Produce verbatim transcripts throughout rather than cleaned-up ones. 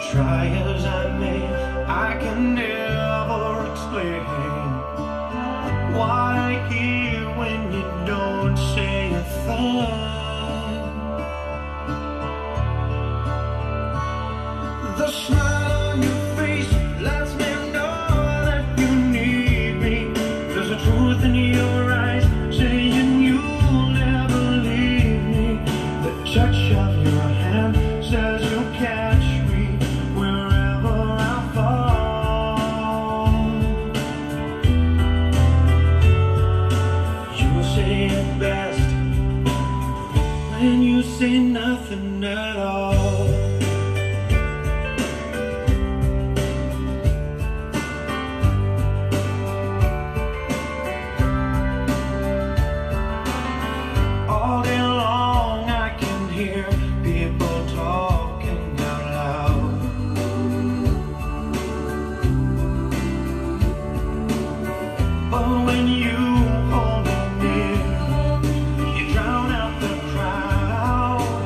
Try as I may, I can never explain what I hear when you don't say a thing. The smile on your face lets me know that you need me. There's a truth in your eyes saying you'll never leave me. The touch of your hand says you'll catch me wherever I fall. You say it best when you say nothing at all. All day long I can hear people talking out loud. But when you hold me near, you drown out the crowd.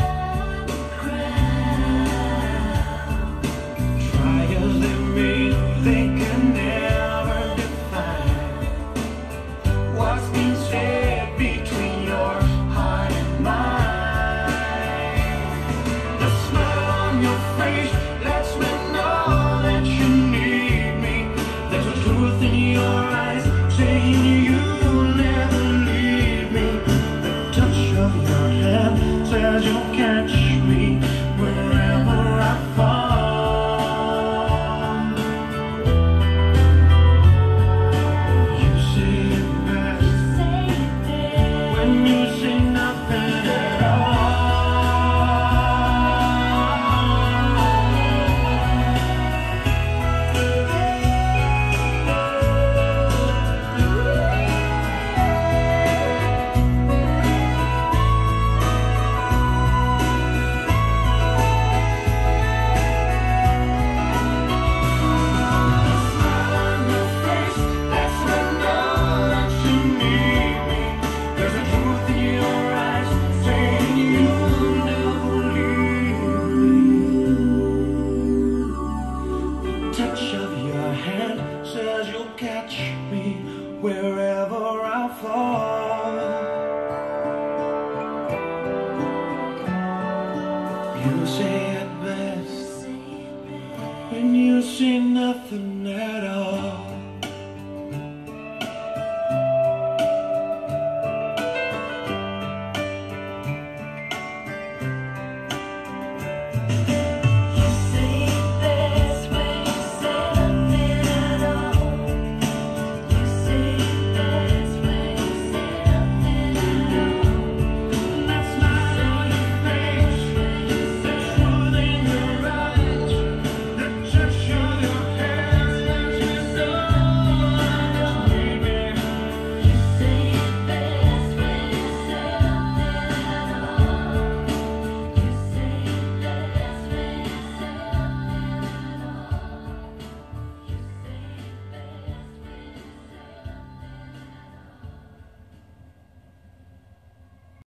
Try as they may, they can never define what's been said between your heart and mine. The smile on your face lets me know that you need me. There's a truth in your eyes saying you'll never leave me. The touch of your hand says you'll catch me wherever I fall. You say it best when you say nothing at all. Wherever I fall, you say it best when you say nothing